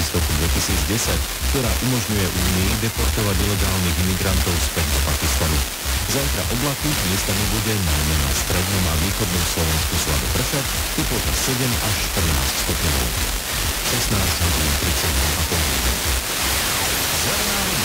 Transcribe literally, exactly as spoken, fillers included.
z roku dvetisícdesať, ktorá umožňuje Únii deportovať ilegálnych imigrantov späť do Pakistanu. Zajtra oblaky, miestami bude najmä na strednom a východnom Slovensku slabo pršať, teplota sedem až štrnásť stupňov. šestnásť hodín tridsaťdva a pol.